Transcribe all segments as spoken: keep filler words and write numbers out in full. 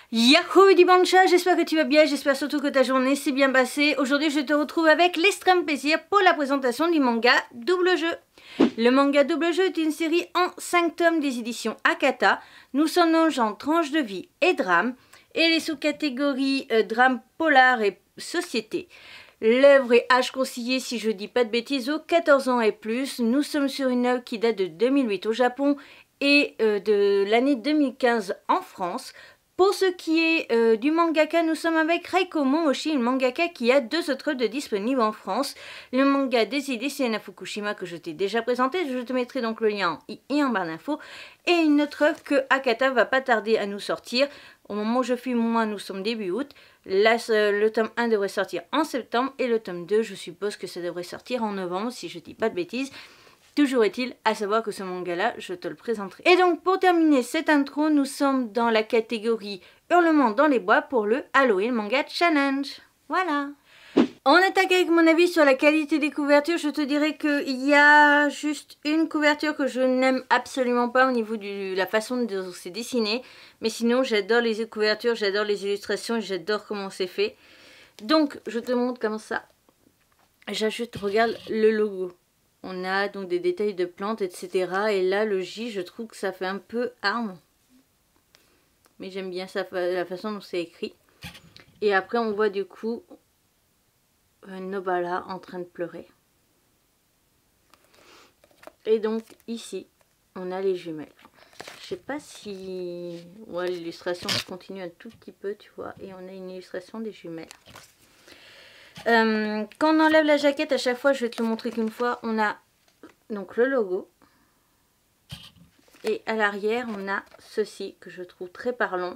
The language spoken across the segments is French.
Yahoo Dimanche, j'espère que tu vas bien, j'espère surtout que ta journée s'est bien passée. Aujourd'hui je te retrouve avec l'extrême plaisir pour la présentation du manga Double Jeu. Le manga Double Jeu est une série en cinq tomes des éditions Akata. Nous sommes dans le genre tranche de vie et drame et les sous-catégories euh, drame, polar et société. L'œuvre est âge conseillé, si je dis pas de bêtises, aux quatorze ans et plus. Nous sommes sur une œuvre qui date de deux mille huit au Japon et euh, de l'année deux mille quinze en France. Pour ce qui est euh, du mangaka, nous sommes avec Reiko Momoshi, une mangaka qui a deux autres œuvres disponibles en France. Le manga des idées Siena Fukushima que je t'ai déjà présenté, je te mettrai donc le lien en i et en barre d'infos. Et une autre œuvre que Akata va pas tarder à nous sortir. Au moment où je filme moi, nous sommes début août. Là, le tome un devrait sortir en septembre et le tome deux, je suppose que ça devrait sortir en novembre, si je dis pas de bêtises. Toujours est-il à savoir que ce manga-là, je te le présenterai. Et donc, pour terminer cette intro, nous sommes dans la catégorie Hurlement dans les bois pour le Halloween Manga Challenge. Voilà. On attaque avec mon avis sur la qualité des couvertures. Je te dirais qu'il y a juste une couverture que je n'aime absolument pas au niveau de la façon dont c'est dessiné. Mais sinon, j'adore les couvertures, j'adore les illustrations, j'adore comment c'est fait. Donc, je te montre comme ça. J'ajoute, regarde le logo. On a donc des détails de plantes, et cetera. Et là, le J, je trouve que ça fait un peu arme. Mais j'aime bien ça, la façon dont c'est écrit. Et après, on voit du coup Nobala en train de pleurer. Et donc, ici, on a les jumelles. Je sais pas si... Ouais, l'illustration continue un tout petit peu, tu vois. Et on a une illustration des jumelles. Euh, quand on enlève la jaquette, à chaque fois, je vais te le montrer qu'une fois, on a donc le logo. Et à l'arrière, on a ceci que je trouve très parlant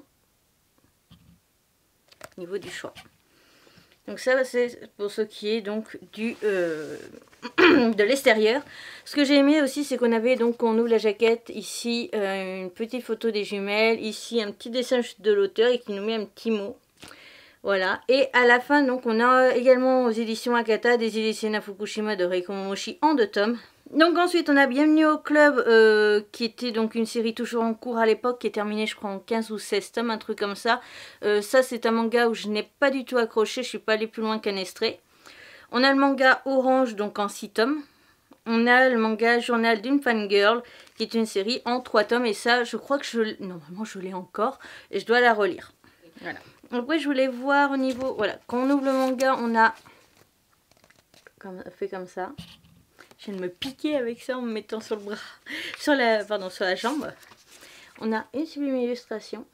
au niveau du choix. Donc ça, c'est pour ce qui est donc du euh, de l'extérieur. Ce que j'ai aimé aussi, c'est qu'on avait donc, on ouvre la jaquette, ici euh, une petite photo des jumelles, ici un petit dessin de l'auteur et qui nous met un petit mot. Voilà, et à la fin, donc, on a également aux éditions Akata des éditions Fukushima de Reiko Momoshi en deux tomes. Donc ensuite, on a Bienvenue au Club, euh, qui était donc une série toujours en cours à l'époque, qui est terminée, je crois, en quinze ou seize tomes, un truc comme ça. Euh, ça, c'est un manga où je n'ai pas du tout accroché, je suis pas allée plus loin qu'un extrait. On a le manga Orange, donc en six tomes. On a le manga Journal d'une fangirl, qui est une série en trois tomes, et ça, je crois que je... Normalement, je l'ai encore, et je dois la relire. Voilà. Après, je voulais voir au niveau... Voilà, quand on ouvre le manga, on a... Comme, fait comme ça. Je viens de me piquer avec ça en me mettant sur le bras. Sur la, pardon, sur la jambe. On a une sublime illustration.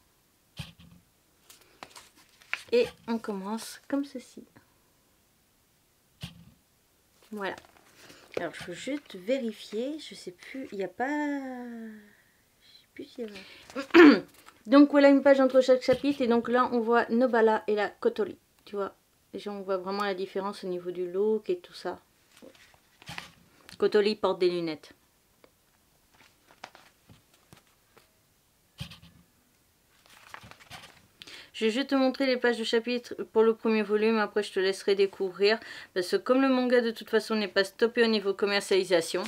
Et on commence comme ceci. Voilà. Alors, je veux juste vérifier. Je sais plus. Il n'y a pas... Je sais plus s'il y a... Donc voilà une page entre chaque chapitre et donc là on voit Nobala et la Kotori, tu vois. Déjà on voit vraiment la différence au niveau du look et tout ça. Kotori porte des lunettes. Je vais juste te montrer les pages de chapitre pour le premier volume, après je te laisserai découvrir. Parce que comme le manga de toute façon n'est pas stoppé au niveau commercialisation.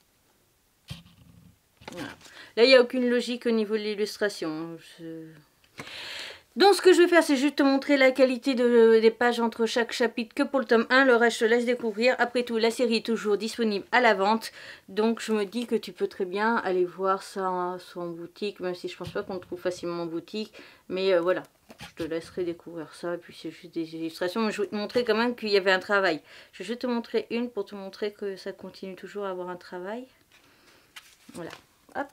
Voilà. Là, il n'y a aucune logique au niveau de l'illustration. Je... Donc, ce que je vais faire, c'est juste te montrer la qualité de, des pages entre chaque chapitre que pour le tome un. Le reste, je te laisse découvrir. Après tout, la série est toujours disponible à la vente. Donc, je me dis que tu peux très bien aller voir ça soit en boutique, même si je pense pas qu'on le trouve facilement en boutique. Mais euh, voilà, je te laisserai découvrir ça. Et puis, c'est juste des illustrations. Mais je vais te montrer quand même qu'il y avait un travail. Je vais juste te montrer une pour te montrer que ça continue toujours à avoir un travail. Voilà, hop.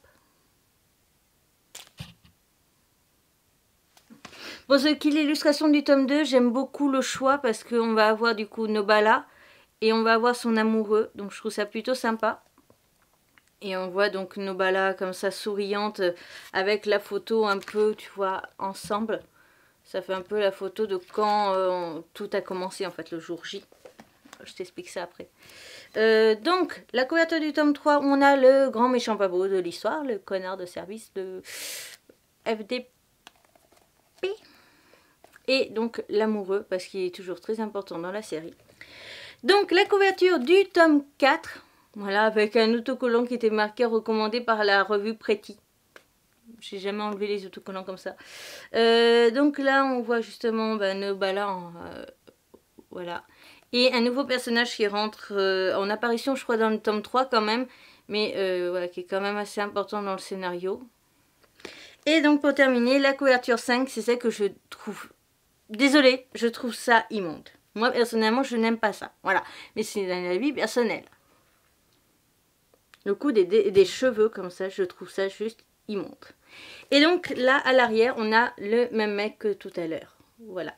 Pour ce qui est l'illustration du tome deux, j'aime beaucoup le choix parce qu'on va avoir du coup Nobala et on va avoir son amoureux. Donc je trouve ça plutôt sympa. Et on voit donc Nobala comme ça souriante avec la photo un peu, tu vois, ensemble. Ça fait un peu la photo de quand euh, tout a commencé en fait, le jour J. Je t'explique ça après. Euh, donc, la couverture du tome trois, on a le grand méchant pas beau de l'histoire, le connard de service de F D P. Et donc l'amoureux, parce qu'il est toujours très important dans la série. Donc la couverture du tome quatre, voilà, avec un autocollant qui était marqué recommandé par la revue Pretty. J'ai jamais enlevé les autocollants comme ça. Euh, donc là, on voit justement ben, Nobala, en, euh, voilà. Et un nouveau personnage qui rentre euh, en apparition, je crois, dans le tome trois quand même. Mais euh, voilà, qui est quand même assez important dans le scénario. Et donc pour terminer, la couverture cinq, c'est celle que je trouve... Désolée, je trouve ça immonde. Moi, personnellement, je n'aime pas ça. Voilà. Mais c'est un avis personnel. Le coup des, des, des cheveux comme ça, je trouve ça juste immonde. Et donc là, à l'arrière, on a le même mec que tout à l'heure. Voilà.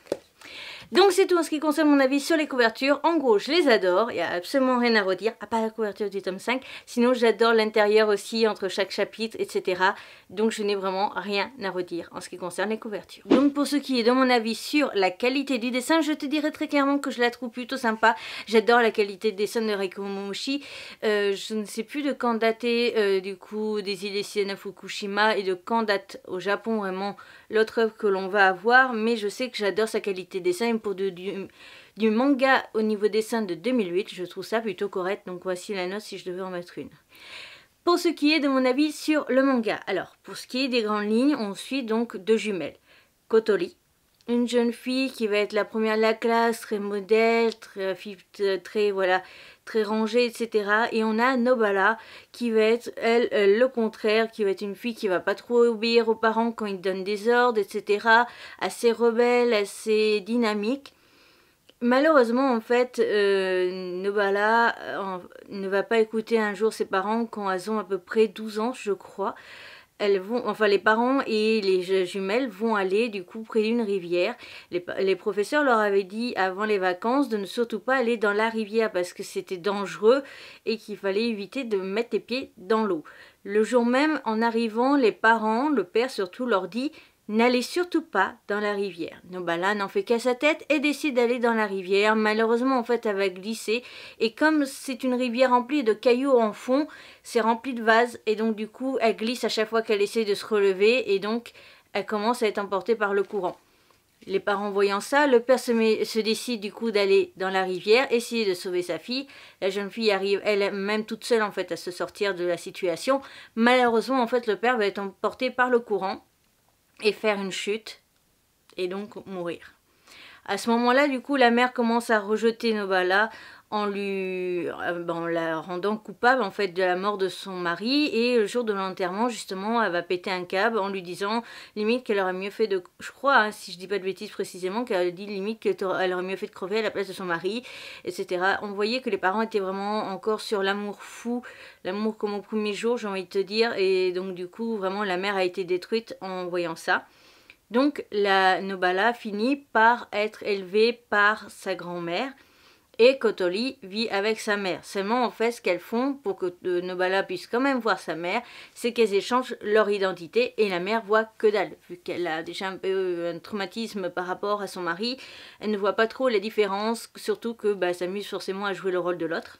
Donc c'est tout en ce qui concerne mon avis sur les couvertures. En gros, je les adore, il n'y a absolument rien à redire, à part la couverture du tome cinq. Sinon, j'adore l'intérieur aussi, entre chaque chapitre, et cetera. Donc je n'ai vraiment rien à redire en ce qui concerne les couvertures. Donc pour ce qui est de mon avis sur la qualité du dessin, je te dirais très clairement que je la trouve plutôt sympa. J'adore la qualité de dessin de Reiko Momoshi. Euh, je ne sais plus de quand dater euh, du coup des îles Sina Fukushima et de quand date au Japon vraiment l'autre œuvre que l'on va avoir. Mais je sais que j'adore sa qualité de dessin. Pour de, du, du manga au niveau dessin de deux mille huit, je trouve ça plutôt correct, donc voici la note si je devais en mettre une. Pour ce qui est de mon avis sur le manga, alors pour ce qui est des grandes lignes, on suit donc deux jumelles. Kotori, une jeune fille qui va être la première de la classe, très modèle, très, très, très voilà, très rangée, et cetera. Et on a Nobala qui va être, elle, elle, le contraire, qui va être une fille qui va pas trop obéir aux parents quand ils donnent des ordres, et cetera. Assez rebelle, assez dynamique. Malheureusement, en fait, euh, Nobala euh, ne va pas écouter un jour ses parents quand elles ont à peu près douze ans, je crois. Elles vont, enfin les parents et les jumelles vont aller du coup près d'une rivière. Les, les professeurs leur avaient dit avant les vacances de ne surtout pas aller dans la rivière parce que c'était dangereux et qu'il fallait éviter de mettre les pieds dans l'eau. Le jour même, en arrivant, les parents, le père surtout, leur dit n'allez surtout pas dans la rivière. Nobala n'en fait qu'à sa tête et décide d'aller dans la rivière. Malheureusement, en fait, elle va glisser. Et comme c'est une rivière remplie de cailloux en fond, c'est rempli de vases. Et donc, du coup, elle glisse à chaque fois qu'elle essaie de se relever. Et donc, elle commence à être emportée par le courant. Les parents voyant ça, le père se, met, se décide du coup d'aller dans la rivière, essayer de sauver sa fille. La jeune fille arrive elle-même toute seule, en fait, à se sortir de la situation. Malheureusement, en fait, le père va être emporté par le courant et faire une chute et donc mourir. À ce moment-là, du coup, la mère commence à rejeter Nobala en lui, en la rendant coupable en fait de la mort de son mari. Et le jour de l'enterrement, justement, elle va péter un câble en lui disant limite qu'elle aurait mieux fait de, je crois, hein, si je dis pas de bêtises précisément, qu'elle dit limite qu'elle aurait mieux fait de crever à la place de son mari, et cetera. On voyait que les parents étaient vraiment encore sur l'amour fou, l'amour comme au premier jour, j'ai envie de te dire. Et donc du coup, vraiment, la mère a été détruite en voyant ça. Donc la Nobala finit par être élevée par sa grand-mère et Kotori vit avec sa mère. Seulement en fait ce qu'elles font pour que Nobala puisse quand même voir sa mère, c'est qu'elles échangent leur identité et la mère voit que dalle. Vu qu'elle a déjà un peu un traumatisme par rapport à son mari, elle ne voit pas trop la différence, surtout que bah, elle s'amuse forcément à jouer le rôle de l'autre.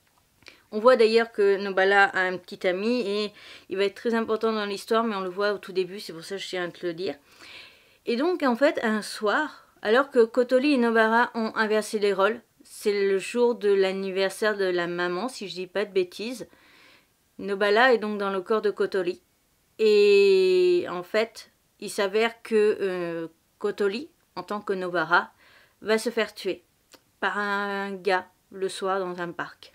On voit d'ailleurs que Nobala a un petit ami et il va être très important dans l'histoire, mais on le voit au tout début, c'est pour ça que je tiens à te le dire. Et donc en fait, un soir, alors que Kotori et Nobala ont inversé les rôles, c'est le jour de l'anniversaire de la maman, si je dis pas de bêtises, Nobala est donc dans le corps de Kotori. Et en fait, il s'avère que euh, Kotori, en tant que Nobara, va se faire tuer par un gars le soir dans un parc.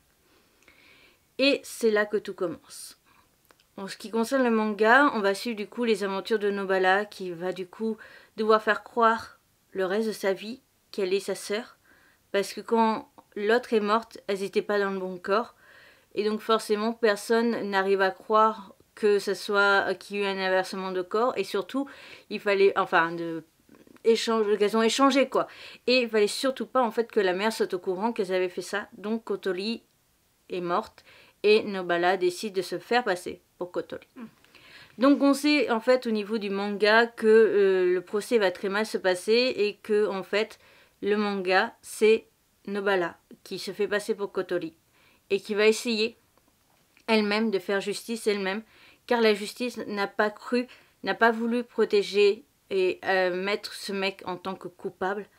Et c'est là que tout commence. En ce qui concerne le manga, on va suivre du coup les aventures de Nobala qui va du coup devoir faire croire le reste de sa vie qu'elle est sa sœur. Parce que quand l'autre est morte, elles n'étaient pas dans le bon corps. Et donc forcément, personne n'arrive à croire que ce soit qu'il y ait eu un inversement de corps. Et surtout, il fallait, enfin, de échange, qu'elles ont échangé quoi. Et il fallait surtout pas en fait que la mère soit au courant qu'elles avaient fait ça. Donc Kotori est morte. Et Nobala décide de se faire passer pour Kotori. Mm. Donc on sait en fait au niveau du manga que euh, le procès va très mal se passer et que en fait le manga c'est Nobala qui se fait passer pour Kotori et qui va essayer elle-même de faire justice elle-même car la justice n'a pas cru, n'a pas voulu protéger et euh, mettre ce mec en tant que coupable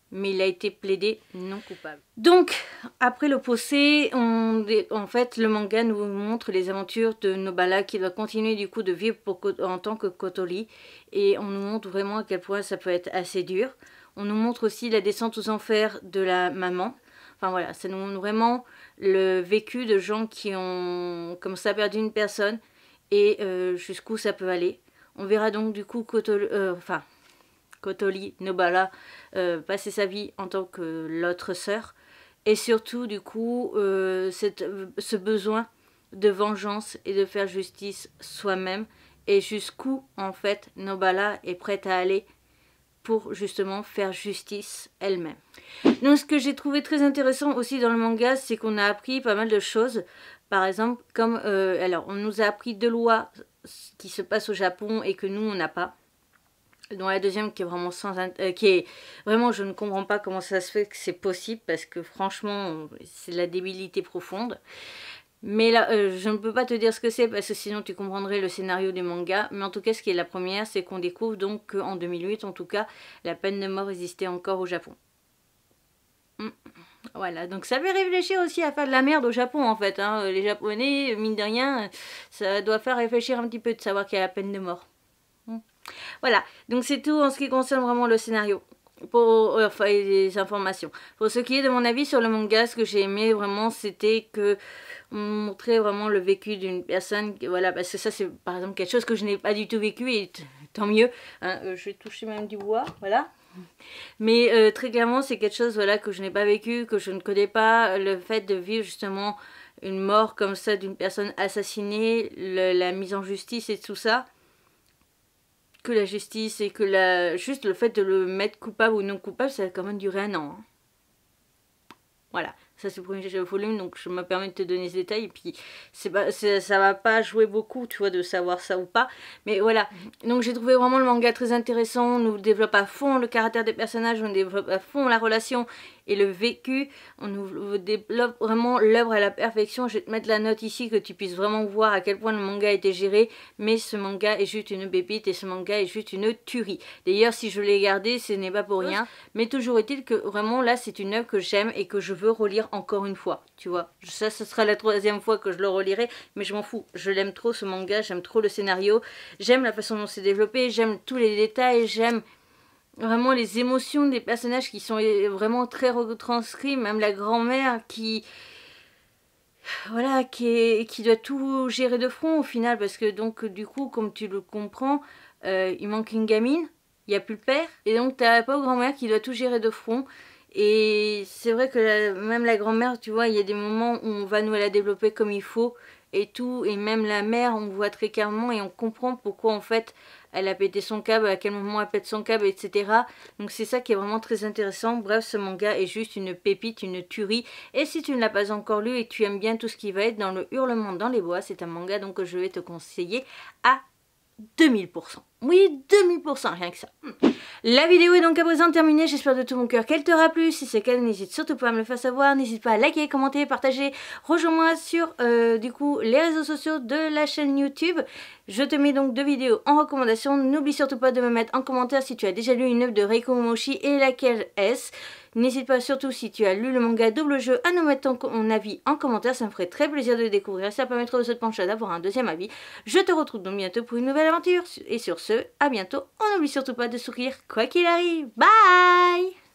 mais il a été plaidé non coupable. Donc, après le procès, on, en fait, le manga nous montre les aventures de Nobara qui doit continuer du coup de vivre pour, en tant que Kotori. Et on nous montre vraiment à quel point ça peut être assez dur. On nous montre aussi la descente aux enfers de la maman. Enfin voilà, ça nous montre vraiment le vécu de gens qui ont comme ça perdu une personne et euh, jusqu'où ça peut aller. On verra donc du coup Kotori, euh, enfin, Kotori Nobara euh, passer sa vie en tant que l'autre sœur. Et surtout du coup euh, cette, ce besoin de vengeance et de faire justice soi-même. Et jusqu'où en fait Nobara est prête à aller pour justement faire justice elle-même. Donc ce que j'ai trouvé très intéressant aussi dans le manga, c'est qu'on a appris pas mal de choses. Par exemple, comme euh, alors on nous a appris deux lois qui se passent au Japon et que nous on n'a pas. Dont la deuxième qui est vraiment sans euh, qui est vraiment, je ne comprends pas comment ça se fait que c'est possible, parce que franchement c'est de la débilité profonde. Mais là, euh, je ne peux pas te dire ce que c'est parce que sinon tu comprendrais le scénario du manga. Mais en tout cas, ce qui est la première, c'est qu'on découvre donc qu'en deux mille huit, en tout cas, la peine de mort existait encore au Japon. Mmh. Voilà, donc ça fait réfléchir aussi à faire de la merde au Japon en fait. Hein. Les Japonais, mine de rien, ça doit faire réfléchir un petit peu de savoir qu'il y a la peine de mort. Mmh. Voilà, donc c'est tout en ce qui concerne vraiment le scénario. Pour euh, enfin, les informations. Pour ce qui est de mon avis sur le manga, ce que j'ai aimé vraiment, c'était que on montrait vraiment le vécu d'une personne. Voilà, parce que ça c'est par exemple quelque chose que je n'ai pas du tout vécu et tant mieux. Hein, euh, je vais toucher même du bois, voilà. Mais euh, très clairement, c'est quelque chose voilà que je n'ai pas vécu, que je ne connais pas. Le fait de vivre justement une mort comme ça d'une personne assassinée, le, la mise en justice et tout ça. Que la justice et que la juste le fait de le mettre coupable ou non coupable, ça a quand même duré un an. Hein. Voilà, ça c'est pour une volume, donc je me permets de te donner ce détail. Et puis c'est pas, ça va pas jouer beaucoup, tu vois, de savoir ça ou pas. Mais voilà, donc j'ai trouvé vraiment le manga très intéressant. On nous développe à fond le caractère des personnages, on développe à fond la relation et le vécu. On nous développe vraiment l'œuvre à la perfection. Je vais te mettre la note ici, que tu puisses vraiment voir à quel point le manga a été géré. Mais ce manga est juste une pépite et ce manga est juste une tuerie. D'ailleurs, si je l'ai gardé, ce n'est pas pour rien. Mais toujours est-il que vraiment là, c'est une œuvre que j'aime et que je veux relire encore une fois. Tu vois, ça, ce sera la troisième fois que je le relirai. Mais je m'en fous. Je l'aime trop ce manga, j'aime trop le scénario. J'aime la façon dont c'est développé, j'aime tous les détails, j'aime vraiment les émotions des personnages qui sont vraiment très retranscrits, même la grand-mère qui voilà qui, est, qui doit tout gérer de front au final, parce que donc du coup comme tu le comprends, euh, il manque une gamine, il n'y a plus le père, et donc t'as la pauvre grand-mère qui doit tout gérer de front. Et c'est vrai que la, même la grand-mère, tu vois, il y a des moments où on va nous la développer comme il faut et tout, et même la mère, on voit très clairement et on comprend pourquoi en fait elle a pété son câble, à quel moment elle pète son câble, et cetera. Donc c'est ça qui est vraiment très intéressant. Bref, ce manga est juste une pépite, une tuerie. Et si tu ne l'as pas encore lu et que tu aimes bien tout ce qui va être dans le Hurlement dans les bois, c'est un manga donc que je vais te conseiller à deux mille pour cent. Oui, deux mille pour cent, rien que ça. La vidéo est donc à présent terminée, j'espère de tout mon cœur qu'elle t'aura plu. Si c'est le cas, n'hésite surtout pas à me le faire savoir, n'hésite pas à liker, commenter, partager. Rejoins-moi sur euh, du coup les réseaux sociaux de la chaîne YouTube. Je te mets donc deux vidéos en recommandation. N'oublie surtout pas de me mettre en commentaire si tu as déjà lu une œuvre de Reiko Momoshi et laquelle est-ce. N'hésite pas surtout si tu as lu le manga double jeu à nous mettre ton avis en commentaire, ça me ferait très plaisir de le découvrir, ça permettra de se pencher d'avoir un deuxième avis. Je te retrouve donc bientôt pour une nouvelle aventure et sur ce, à bientôt. On n'oublie surtout pas de sourire quoi qu'il arrive. Bye!